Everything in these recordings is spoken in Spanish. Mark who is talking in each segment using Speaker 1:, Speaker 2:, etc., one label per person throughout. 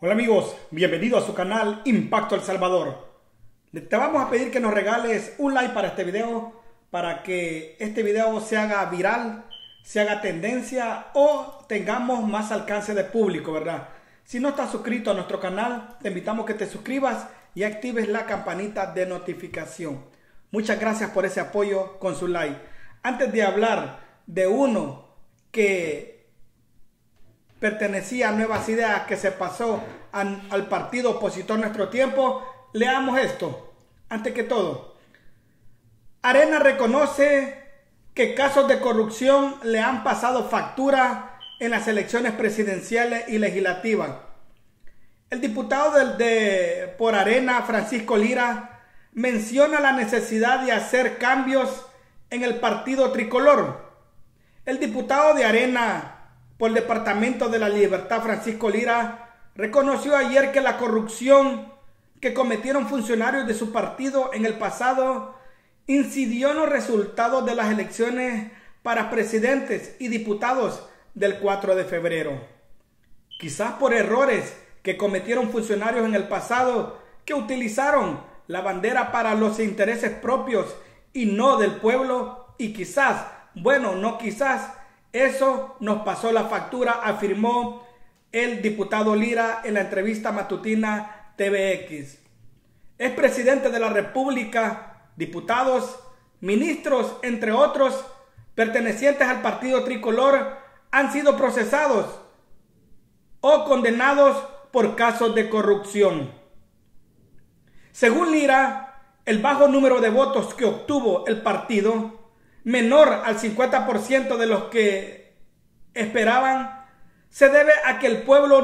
Speaker 1: Hola amigos, bienvenido a su canal Impacto El Salvador. Te vamos a pedir que nos regales un like para este video, para que este video se haga viral, se haga tendencia o tengamos más alcance de público, ¿verdad? Si no estás suscrito a nuestro canal, te invitamos a que te suscribas y actives la campanita de notificación. Muchas gracias por ese apoyo con su like. Antes de hablar de uno que pertenecía a Nuevas Ideas, que se pasó al partido opositor Nuestro Tiempo, leamos esto. Antes que todo, Arena reconoce que casos de corrupción le han pasado factura en las elecciones presidenciales y legislativas. El diputado por Arena, Francisco Lira, menciona la necesidad de hacer cambios en el partido tricolor. El diputado de Arena por el Departamento de la Libertad, Francisco Lira, reconoció ayer que la corrupción que cometieron funcionarios de su partido en el pasado incidió en los resultados de las elecciones para presidentes y diputados del 4 de febrero. Quizás por errores que cometieron funcionarios en el pasado que utilizaron la bandera para los intereses propios y no del pueblo, y quizás, bueno, no quizás, eso nos pasó la factura, afirmó el diputado Lira en la entrevista matutina TVX. Es presidente de la República, diputados, ministros, entre otros, pertenecientes al partido tricolor, han sido procesados o condenados por casos de corrupción. Según Lira, el bajo número de votos que obtuvo el partido, menor al 50% de los que esperaban, se debe a que el pueblo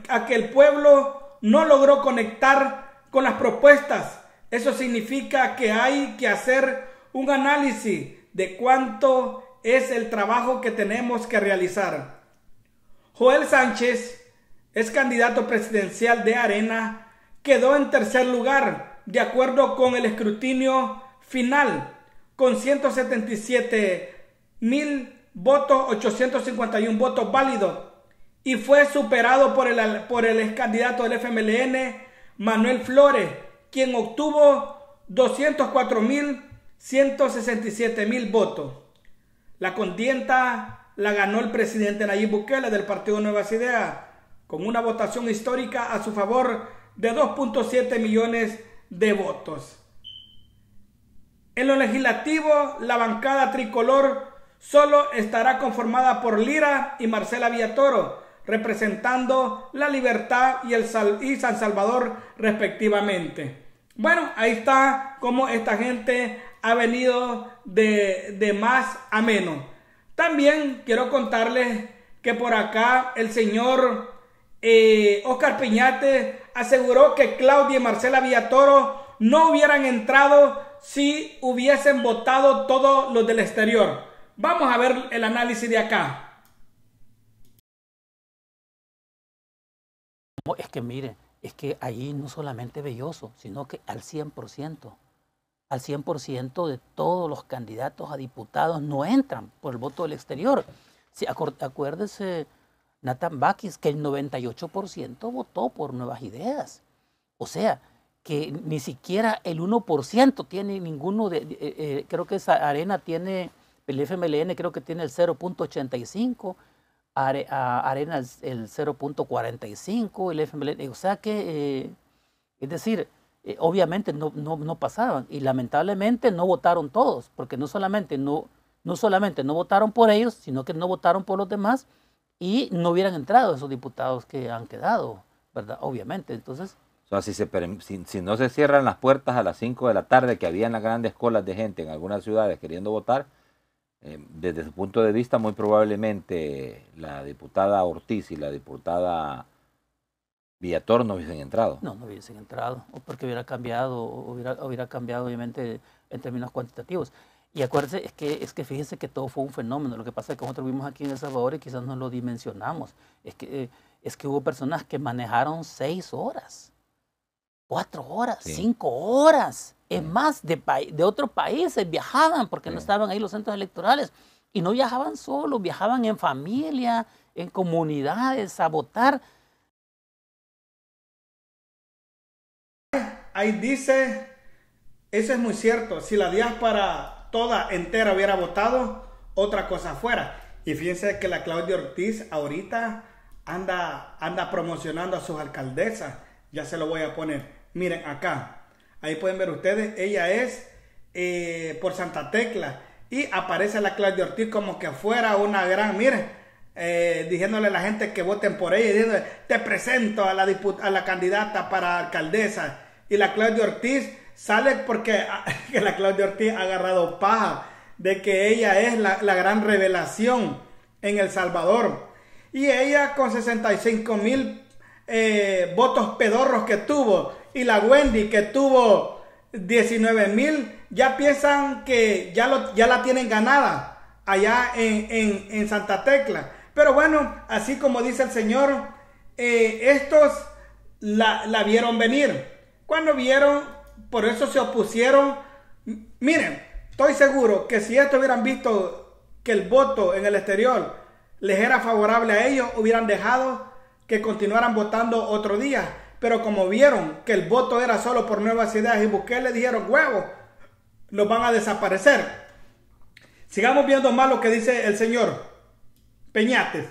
Speaker 1: no logró conectar con las propuestas. Eso significa que hay que hacer un análisis de cuánto es el trabajo que tenemos que realizar. Joel Sánchez es candidato presidencial de Arena, quedó en tercer lugar de acuerdo con el escrutinio final, con 177,000 votos, 851 votos válidos, y fue superado por el ex candidato del FMLN, Manuel Flores, quien obtuvo 204,167,000 votos. La contienda la ganó el presidente Nayib Bukele del partido Nuevas Ideas, con una votación histórica a su favor de 2.7 millones de votos. En lo legislativo, la bancada tricolor solo estará conformada por Lira y Marcela Villatoro, representando La Libertad y San Salvador respectivamente. Bueno, ahí está cómo esta gente ha venido de más a menos. También quiero contarles que por acá el señor Oscar Piñate aseguró que Claudia y Marcela Villatoro no hubieran entrado si hubiesen votado todos los del exterior. Vamos a ver el análisis de acá.
Speaker 2: Es que mire, es que ahí no solamente Belloso, sino que al 100% de todos los candidatos a diputados no entran por el voto del exterior. Si, acuérdese, Nathan Bakis, que el 98% votó por Nuevas Ideas. O sea, que ni siquiera el 1% tiene ninguno creo que esa Arena tiene, el FMLN creo que tiene el 0.85%, Arena el 0.45%, el FMLN, o sea que, es decir, obviamente no pasaban, y lamentablemente no votaron todos, porque no solamente no votaron por ellos, sino que no votaron por los demás, y no hubieran entrado esos diputados que han quedado, ¿verdad? Obviamente, entonces...
Speaker 3: O sea, si no se cierran las puertas a las 5 de la tarde, que habían las grandes colas de gente en algunas ciudades queriendo votar, desde su punto de vista, muy probablemente la diputada Ortiz y la diputada Villatoro no hubiesen entrado.
Speaker 2: No hubiesen entrado, o porque hubiera cambiado obviamente en términos cuantitativos. Y acuérdense, es que fíjense que todo fue un fenómeno. Lo que pasa es que nosotros vimos aquí en El Salvador y quizás no lo dimensionamos. Es que hubo personas que manejaron 6 horas. 4 horas, sí. 5 horas, es más, de otros países viajaban porque no estaban ahí los centros electorales, y no viajaban solos, viajaban en familia, en comunidades a votar.
Speaker 1: ahí dice, eso es muy cierto, si la diáspora toda entera hubiera votado, otra cosa fuera. Y fíjense que la Claudia Ortiz ahorita anda promocionando a sus alcaldesas. Ya se lo voy a poner. Miren acá. Ahí pueden ver ustedes. Ella es por Santa Tecla. Y aparece la Claudia Ortiz como que fuera una gran... Miren, diciéndole a la gente que voten por ella. Y diciendo, te presento a la candidata para alcaldesa. Y la Claudia Ortiz sale porque que la Claudia Ortiz ha agarrado paja de que ella es la gran revelación en El Salvador. Y ella con 65,000 votos pedorros que tuvo, y la Wendy que tuvo 19,000, ya piensan que ya la tienen ganada allá en Santa Tecla. Pero bueno, así como dice el Señor, estos la vieron venir. Cuando vieron, por eso se opusieron. Miren, estoy seguro que si esto hubieran visto que el voto en el exterior les era favorable a ellos, hubieran dejado que continuaran votando otro día. Pero como vieron que el voto era solo por Nuevas Ideas y Bukele, dijeron, huevos, nos van a desaparecer. Sigamos viendo más lo que dice el señor Peñates.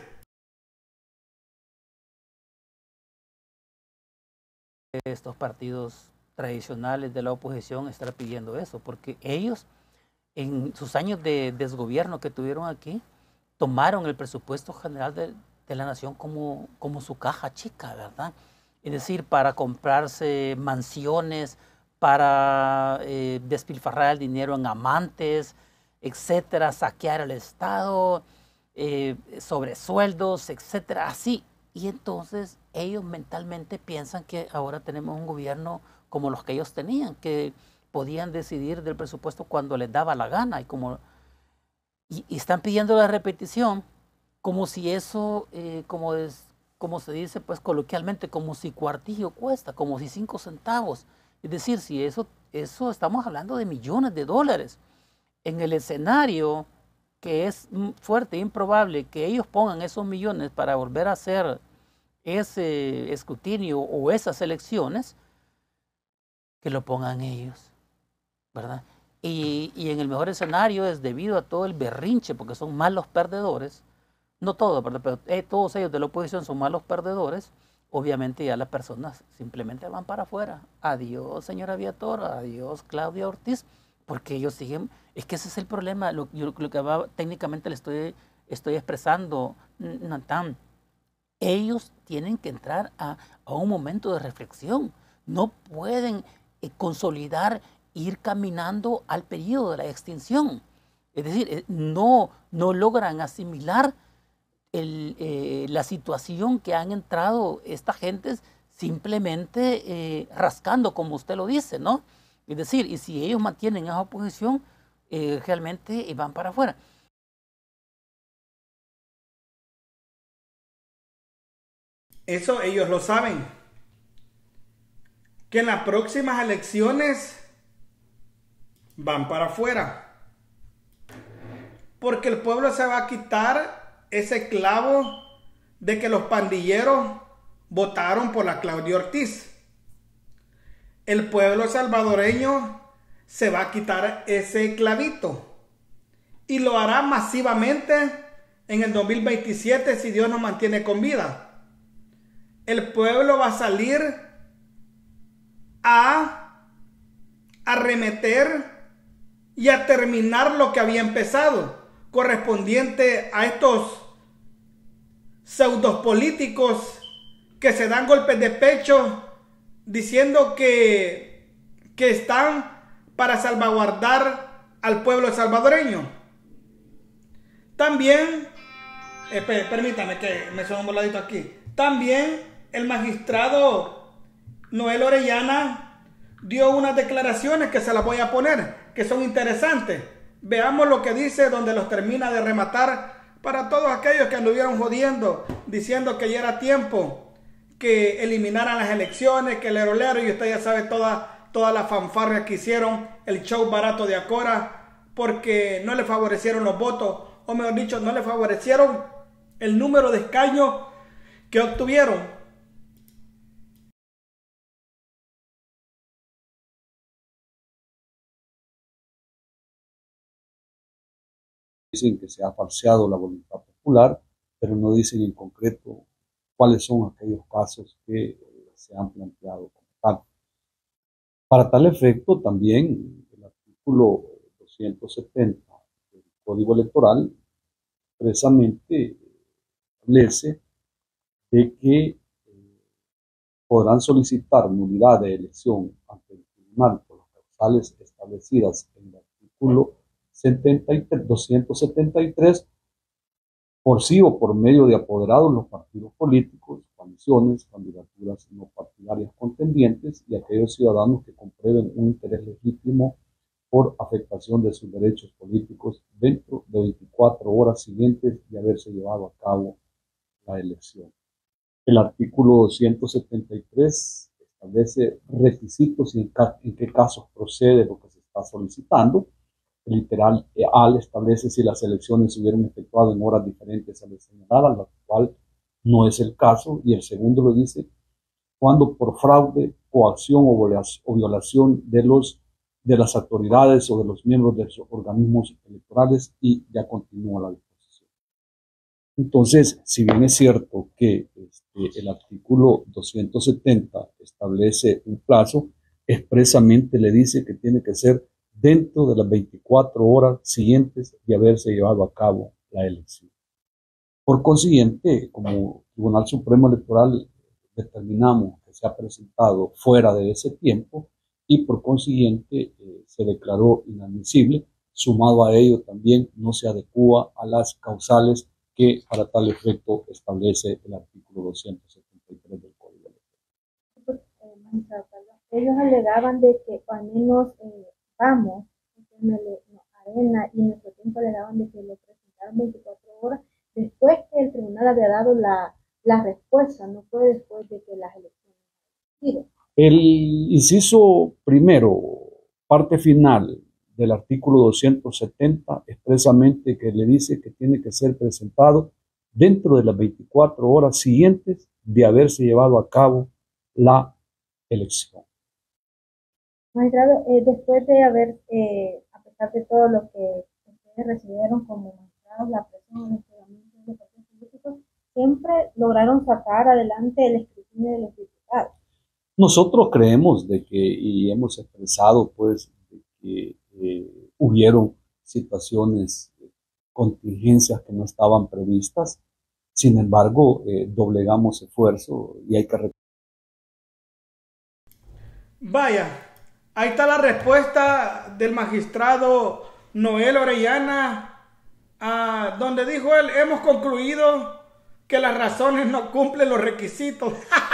Speaker 2: Estos partidos tradicionales de la oposición están pidiendo eso, porque ellos en sus años de desgobierno que tuvieron aquí, tomaron el presupuesto general de la nación como su caja chica, ¿verdad? Es decir, para comprarse mansiones, para despilfarrar el dinero en amantes, etcétera, saquear el Estado, sobresueldos, etcétera, así. Y entonces ellos mentalmente piensan que ahora tenemos un gobierno como los que ellos tenían, que podían decidir del presupuesto cuando les daba la gana y están pidiendo la repetición como si eso, como se dice pues coloquialmente, como si cuartillo cuesta, como si 5 centavos. Es decir, si eso estamos hablando de millones de dólares. En el escenario que es fuerte e improbable que ellos pongan esos millones para volver a hacer ese escrutinio o esas elecciones, que lo pongan ellos, ¿verdad? Y en el mejor escenario es debido a todo el berrinche, porque son malos perdedores, no todos, ¿verdad? Pero todos ellos de la oposición son malos perdedores. Obviamente ya las personas simplemente van para afuera. Adiós, señora Viator, adiós, Claudia Ortiz, porque ellos siguen. Es que ese es el problema, lo que técnicamente le estoy expresando, Natán. Ellos tienen que entrar a un momento de reflexión. No pueden consolidar, ir caminando al periodo de la extinción. Es decir, no logran asimilar la situación que han entrado estas gentes simplemente rascando, como usted lo dice, ¿no? Es decir, y si ellos mantienen esa oposición, realmente van para afuera.
Speaker 1: Eso ellos lo saben. Que en las próximas elecciones van para afuera. Porque el pueblo se va a quitar ese clavo de que los pandilleros votaron por la Claudia Ortiz. El pueblo salvadoreño se va a quitar ese clavito. Y lo hará masivamente en el 2027 si Dios nos mantiene con vida. El pueblo va a salir a arremeter y a terminar lo que había empezado, correspondiente a estos pseudos políticos que se dan golpes de pecho diciendo que están para salvaguardar al pueblo salvadoreño. También, permítame que me suena un voladito aquí. También el magistrado Noel Orellana dio unas declaraciones que se las voy a poner, que son interesantes. Veamos lo que dice, donde los termina de rematar para todos aquellos que anduvieron jodiendo, diciendo que ya era tiempo que eliminaran las elecciones, que el erolero, y usted ya sabe toda la fanfarria que hicieron, el show barato de Acora, porque no le favorecieron los votos, o mejor dicho, no le favorecieron el número de escaños que obtuvieron.
Speaker 4: Dicen que se ha falseado la voluntad popular, pero no dicen en concreto cuáles son aquellos casos que se han planteado como tal. Para tal efecto, también el artículo 270 del Código Electoral precisamente establece de que podrán solicitar nulidad de elección ante el tribunal por las causales establecidas en el artículo 273 por sí o por medio de apoderados los partidos políticos, coaliciones, candidaturas no partidarias contendientes y aquellos ciudadanos que comprueben un interés legítimo por afectación de sus derechos políticos dentro de 24 horas siguientes de haberse llevado a cabo la elección. El artículo 273 establece requisitos y en qué casos procede lo que se está solicitando. El literal A establece si las elecciones se hubieran efectuado en horas diferentes a las señaladas, lo cual no es el caso, y el segundo lo dice cuando por fraude, coacción o violación de las autoridades o de los miembros de los organismos electorales, y ya continúa la disposición. Entonces, si bien es cierto que el artículo 270 establece un plazo, expresamente le dice que tiene que ser dentro de las 24 horas siguientes de haberse llevado a cabo la elección. Por consiguiente, como Tribunal Supremo Electoral determinamos que se ha presentado fuera de ese tiempo y por consiguiente se declaró inadmisible. Sumado a ello también no se adecúa a las causales que para tal efecto establece el artículo 273 del Código
Speaker 5: Electoral. Ellos alegaban de que al menos Vamos, Arena y Nuestro Tiempo alegaban de que lo presentaron 24 horas después que el tribunal había dado la respuesta, no fue después de que las elecciones han sido.
Speaker 4: El inciso primero, parte final del artículo 270, expresamente que le dice que tiene que ser presentado dentro de las 24 horas siguientes de haberse llevado a cabo la elección.
Speaker 5: Magistrado, después de haber, a pesar de todo lo que ustedes recibieron como magistrados, la presión, el hostigamiento de los partidos políticos, siempre lograron sacar adelante el escrutinio de los diputados.
Speaker 4: Nosotros creemos de que, y hemos expresado pues, de que hubieron situaciones, contingencias que no estaban previstas. Sin embargo, doblegamos esfuerzo y hay que...
Speaker 1: Vaya, ahí está la respuesta del magistrado Noel Orellana, donde dijo él: hemos concluido que las razones no cumplen los requisitos.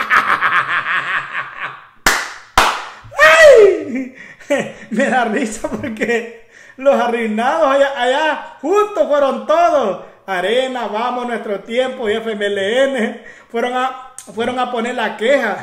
Speaker 1: ¡Ay! Me da risa porque los arruinados allá juntos fueron todos. Arena, Vamos, Nuestro Tiempo y FMLN fueron a poner la queja.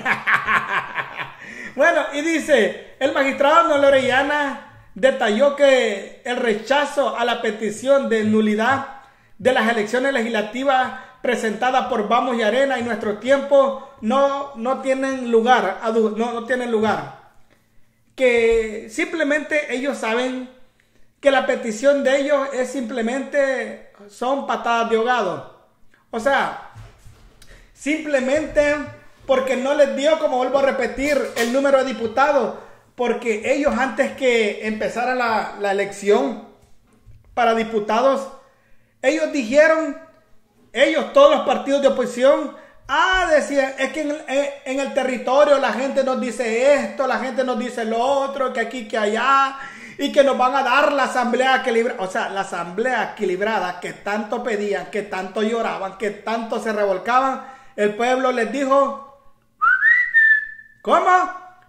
Speaker 1: Bueno, y dice, el magistrado Noel Orellana detalló que el rechazo a la petición de nulidad de las elecciones legislativas presentadas por Vamos y Arena y Nuestro Tiempo no tienen lugar, no tienen lugar. Que simplemente ellos saben que la petición de ellos es simplemente, son patadas de ahogado. O sea, simplemente porque no les dio, como vuelvo a repetir, el número de diputados, porque ellos antes que empezara la elección para diputados, ellos dijeron, todos los partidos de oposición, decían, es que en el territorio la gente nos dice esto, la gente nos dice lo otro, que aquí, que allá, y que nos van a dar la asamblea equilibrada. O sea, la asamblea equilibrada que tanto pedían, que tanto lloraban, que tanto se revolcaban, el pueblo les dijo, ¿cómo?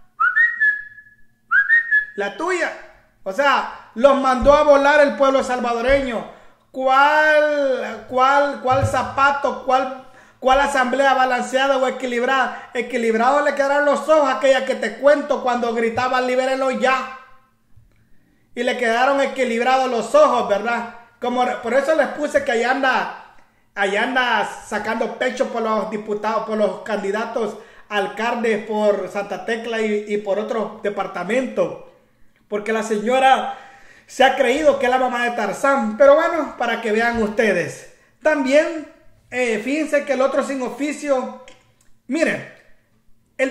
Speaker 1: La tuya. O sea, los mandó a volar el pueblo salvadoreño. ¿Cuál zapato, cuál asamblea balanceada o equilibrada? Equilibrados le quedaron los ojos, aquella que te cuento cuando gritaban libérenlo ya. Y le quedaron equilibrados los ojos, ¿verdad? Por eso les puse que allá anda sacando pecho por los diputados, por los candidatos alcaldes por Santa Tecla y por otros departamentos. Porque la señora se ha creído que es la mamá de Tarzán, pero bueno, para que vean ustedes. También, fíjense que el otro sin oficio, miren, el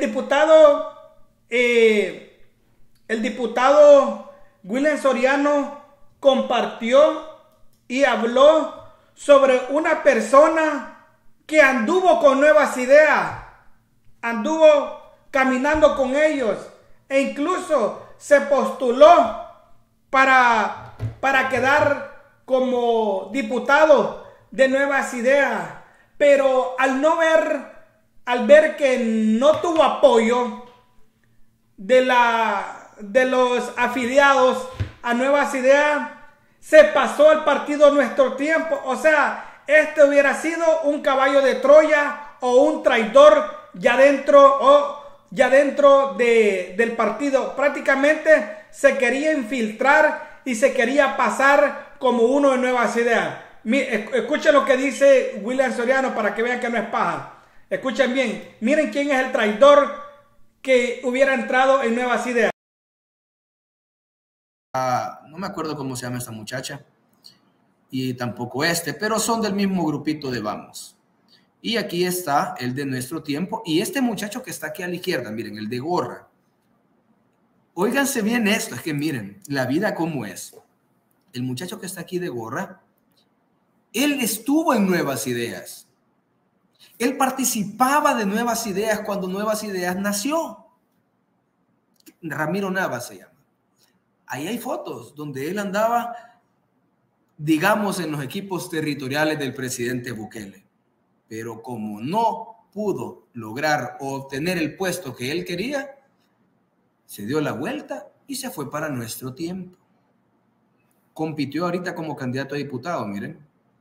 Speaker 1: diputado William Soriano compartió y habló sobre una persona que anduvo con Nuevas Ideas, anduvo caminando con ellos e incluso se postuló para quedar como diputado de Nuevas Ideas, pero al ver que no tuvo apoyo de los afiliados a Nuevas Ideas, se pasó al partido Nuestro Tiempo. O sea, este hubiera sido un caballo de Troya o un traidor ya dentro del partido. Prácticamente se quería infiltrar y se quería pasar como uno de Nuevas Ideas. Escuchen lo que dice William Soriano para que vean que no es paja. Escuchen bien, miren quién es el traidor que hubiera entrado en Nuevas Ideas.
Speaker 6: No me acuerdo cómo se llama esta muchacha y tampoco pero son del mismo grupito de Vamos. Y aquí está el de Nuestro Tiempo y este muchacho que está aquí a la izquierda, miren, el de gorra. Óiganse bien esto, es que miren la vida cómo es. El muchacho que está aquí de gorra, él estuvo en Nuevas Ideas. Él participaba de Nuevas Ideas cuando Nuevas Ideas nació. Ramiro Navas se llama. Ahí hay fotos donde él andaba, digamos, en los equipos territoriales del presidente Bukele. Pero como no pudo lograr o obtener el puesto que él quería, se dio la vuelta y se fue para Nuestro Tiempo. Compitió ahorita como candidato a diputado, miren.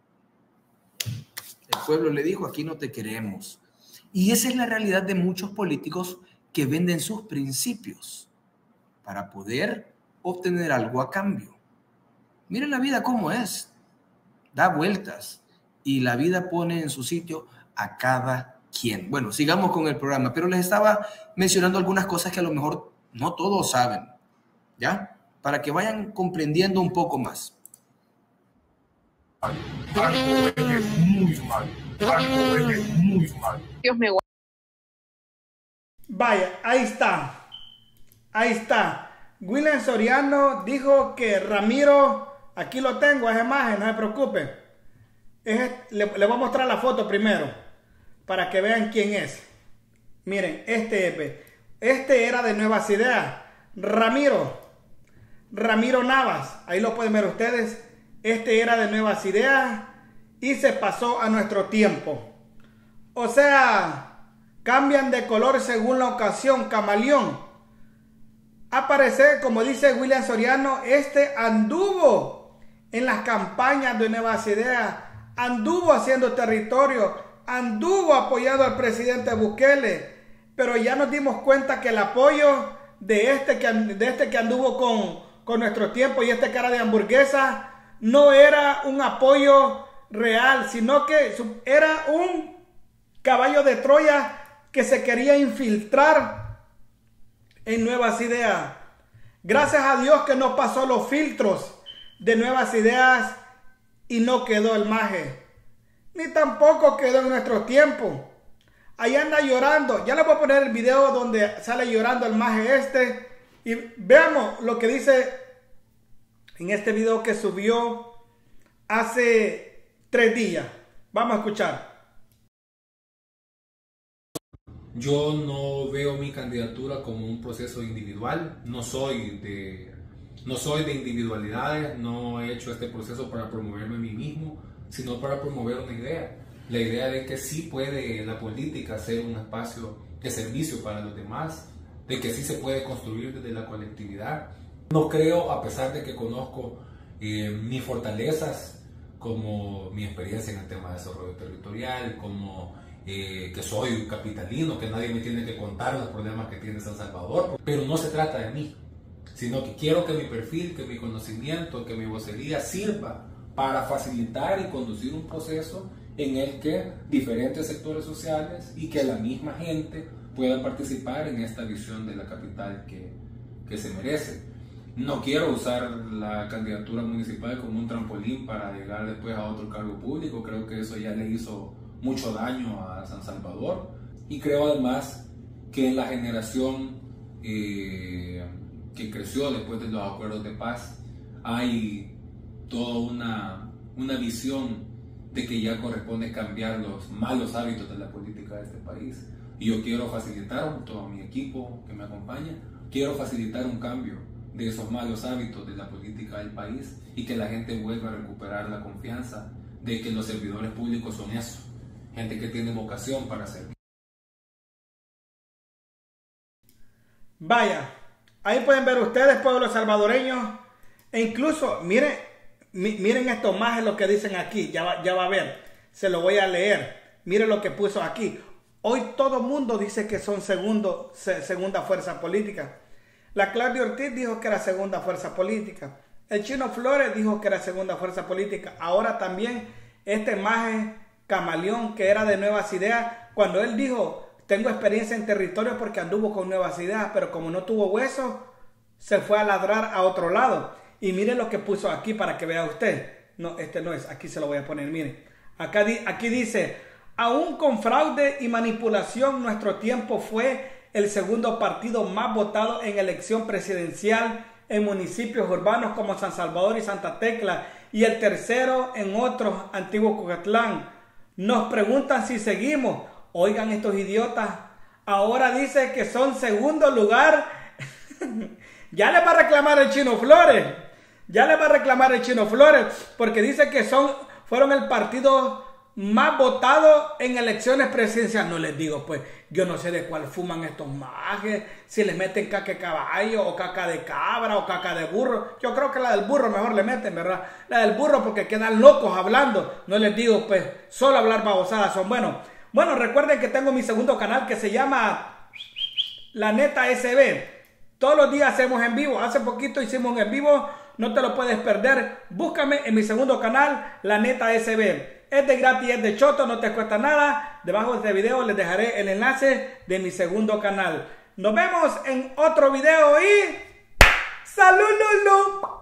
Speaker 6: El pueblo le dijo, aquí no te queremos. Y esa es la realidad de muchos políticos que venden sus principios para poder obtener algo a cambio. Miren la vida cómo es. Da vueltas y la vida pone en su sitio a cada quien. Bueno, sigamos con el programa, pero les estaba mencionando algunas cosas que a lo mejor no todos saben, ¿ya? Para que vayan comprendiendo un poco más.
Speaker 5: Dios me guarde.
Speaker 1: Vaya, ahí está. Ahí está. William Soriano dijo que Ramiro, aquí lo tengo, esa imagen, no se preocupe. Le voy a mostrar la foto primero, para que vean quién es. Miren, este era de Nuevas Ideas. Ramiro Navas, ahí lo pueden ver ustedes. Este era de Nuevas Ideas y se pasó a Nuestro Tiempo. O sea, cambian de color según la ocasión, camaleón. Aparece, como dice William Soriano, anduvo en las campañas de Nuevas Ideas, anduvo haciendo territorio, anduvo apoyando al presidente Bukele, pero ya nos dimos cuenta que el apoyo de este que anduvo con Nuestro Tiempo y cara de hamburguesa no era un apoyo real, sino que era un caballo de Troya que se quería infiltrar en Nuevas Ideas. Gracias a Dios que no pasó los filtros de Nuevas Ideas y no quedó el maje, ni tampoco quedó en Nuestro Tiempo. Ahí anda llorando. Ya les voy a poner el video donde sale llorando el maje y veamos lo que dice en este video que subió hace 3 días. Vamos a escuchar.
Speaker 7: Yo no veo mi candidatura como un proceso individual, no soy de individualidades, no he hecho este proceso para promoverme a mí mismo, sino para promover una idea. La idea de que sí puede la política ser un espacio de servicio para los demás, de que sí se puede construir desde la colectividad. No creo, a pesar de que conozco mis fortalezas, como mi experiencia en el tema de desarrollo territorial, como que soy un capitalino, que nadie me tiene que contar los problemas que tiene San Salvador, pero no se trata de mí, sino que quiero que mi perfil, que mi conocimiento, que mi vocería sirva para facilitar y conducir un proceso en el que diferentes sectores sociales y que la misma gente pueda participar en esta visión de la capital que se merece. No quiero usar la candidatura municipal como un trampolín para llegar después a otro cargo público. Creo que eso ya le hizo mucho daño a San Salvador. Y creo además que en la generación que creció después de los acuerdos de paz hay toda una visión de que ya corresponde cambiar los malos hábitos de la política de este país. Y yo quiero facilitar, junto a mi equipo que me acompaña, quiero facilitar un cambio de esos malos hábitos de la política del país y que la gente vuelva a recuperar la confianza de que los servidores públicos son eso, gente que tiene vocación para servir.
Speaker 1: Vaya, ahí pueden ver ustedes, pueblos salvadoreños, e incluso miren esto más, es lo que dicen aquí, ya va a ver, se lo voy a leer, miren lo que puso aquí. Hoy todo mundo dice que son segunda fuerza política. La Claudia Ortiz dijo que era segunda fuerza política. El Chino Flores dijo que era segunda fuerza política. Ahora también este maje Camaleón, que era de Nuevas Ideas, cuando él dijo, tengo experiencia en territorios porque anduvo con Nuevas Ideas, pero como no tuvo hueso, se fue a ladrar a otro lado. Y miren lo que puso aquí para que vea usted. No, este no es, aquí se lo voy a poner, miren. Aquí dice, aún con fraude y manipulación, nuestro tiempo fue el segundo partido más votado en elección presidencial en municipios urbanos como San Salvador y Santa Tecla, y el tercero en otros, Antiguo Cucatlán. Nos preguntan si seguimos. Oigan estos idiotas, ahora dice que son segundo lugar. Ya le va a reclamar el Chino Flores. Ya le va a reclamar el Chino Flores, porque dice que fueron el partido más votado en elecciones presidenciales. No les digo, pues, yo no sé de cuál fuman estos majes, si les meten caca de caballo, o caca de cabra, o caca de burro. Yo creo que la del burro mejor le meten, ¿verdad? La del burro porque quedan locos hablando. No les digo, pues, solo hablar babosadas son buenos. Bueno, recuerden que tengo mi segundo canal que se llama La Neta SB. Todos los días hacemos en vivo. Hace poquito hicimos un en vivo, no te lo puedes perder. Búscame en mi segundo canal, La Neta SB. Es de gratis, es de choto, no te cuesta nada. Debajo de este video les dejaré el enlace de mi segundo canal. Nos vemos en otro video y ¡salud, Lulu!